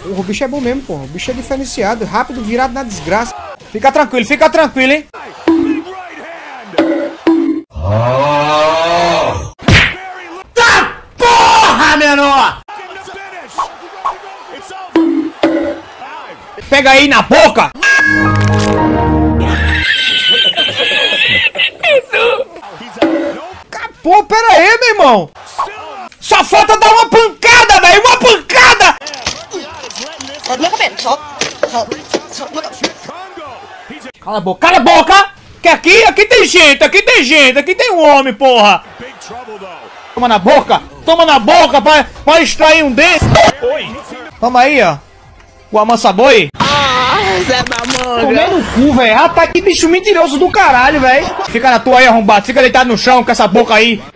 O bicho é bom mesmo, porra. O bicho é diferenciado, rápido, virado na desgraça. Fica tranquilo, hein? Tá porra, menor! Pega aí na boca! Pô, pera aí, meu irmão! Só falta dar uma pancada, velho! Uma pancada! Cala a boca! Que aqui tem gente, aqui tem um homem, porra! Toma na boca pra extrair um desse! Toma aí, ó! O amansa-boi! Zé da manga! Comendo o cu, velho! Rapaz, que bicho mentiroso do caralho, velho! Fica na tua aí, arrombado! Fica deitado no chão com essa boca aí!